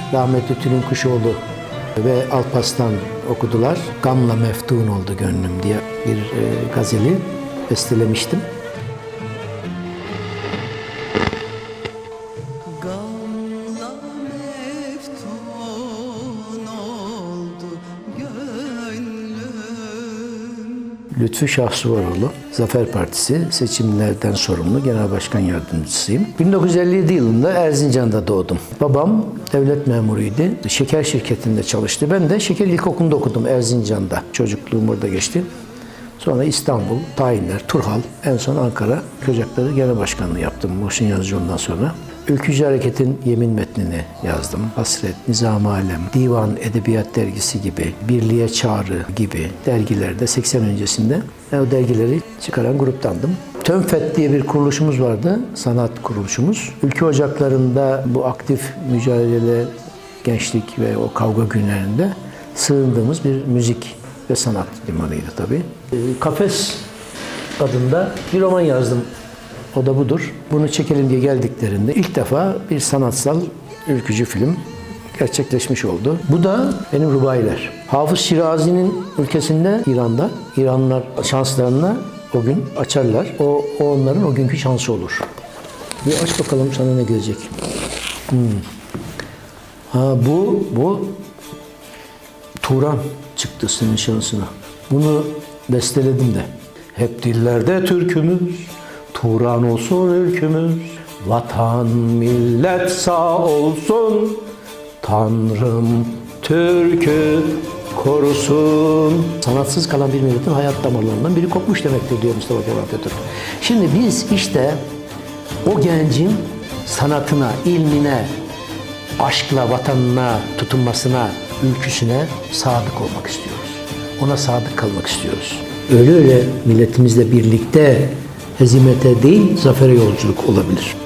rahmetli Tülin Kuşoğlu ve Alparslan okudular. Gamla meftun oldu gönlüm diye bir gazeli bestelemiştim. Gamla meftun oldu gönlüm. Lütfü Şahsuvaroğlu, Zafer Partisi seçimlerden sorumlu Genel Başkan Yardımcısıyım. 1957 yılında Erzincan'da doğdum. Babam devlet memuruydu. Şeker şirketinde çalıştı. Ben de Şeker İlkokulu'nda okudum Erzincan'da. Çocukluğum orada geçti. Sonra İstanbul, tayinler, Turhal, en son Ankara Ocakları Genel Başkanlığı yaptım Muhsin Yazıcıoğlu'ndan sonra. Ülkücü Hareket'in yemin metnini yazdım. Hasret, Nizam-ı Alem, Divan Edebiyat Dergisi gibi, Birliğe Çağrı gibi dergilerde 80 öncesinde o dergileri çıkaran gruptandım. TÖNFET diye bir kuruluşumuz vardı, sanat kuruluşumuz. Ülke ocaklarında bu aktif mücadele, gençlik ve o kavga günlerinde sığındığımız bir müzik ve sanat limanıydı tabii. Kafes adında bir roman yazdım. O da budur. Bunu çekelim diye geldiklerinde ilk defa bir sanatsal ülkücü film gerçekleşmiş oldu. Bu da benim Rubailer. Hafız Şirazi'nin ülkesinde İran'da, İranlılar şanslarına o gün açarlar. O onların o günkü şansı olur. Bir aç bakalım sana ne gelecek. Bu Turan çıktı senin şansına. Bunu besteledim de. Hep dillerde türkümüz, Turan olsun ülkümüz, vatan millet sağ olsun, Tanrım Türk'ü korusun. Sanatsız kalan bir milletin hayat damarlarından biri kopmuş demektir diyor Mustafa Kemal Atatürk. Şimdi biz işte o gencin sanatına, ilmine, aşkla, vatanına, tutunmasına, ülküsüne sadık olmak istiyoruz. Ona sadık kalmak istiyoruz. Öyle milletimizle birlikte hezimete değil, zafere yolculuk olabilir.